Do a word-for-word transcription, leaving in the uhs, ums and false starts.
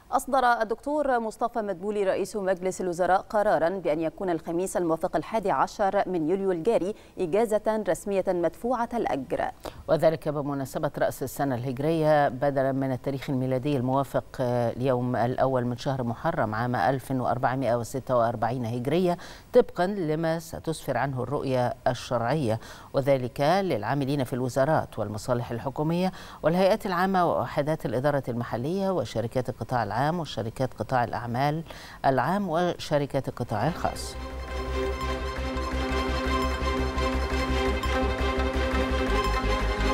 أصدر الدكتور مصطفى مدبولي رئيس مجلس الوزراء قرارا بأن يكون الخميس الموافق الحادي عشر من يوليو الجاري إجازة رسمية مدفوعة الأجر، وذلك بمناسبة رأس السنة الهجرية بدلا من التاريخ الميلادي الموافق اليوم الأول من شهر محرم عام ألف وأربعمائة وستة وأربعين هجرية، طبقا لما ستسفر عنه الرؤية الشرعية، وذلك للعاملين في الوزارات والمصالح الحكومية والهيئات العامة ووحدات الإدارة المحلية وشركات القطاع العام وشركات قطاع الأعمال العام وشركات القطاع الخاص.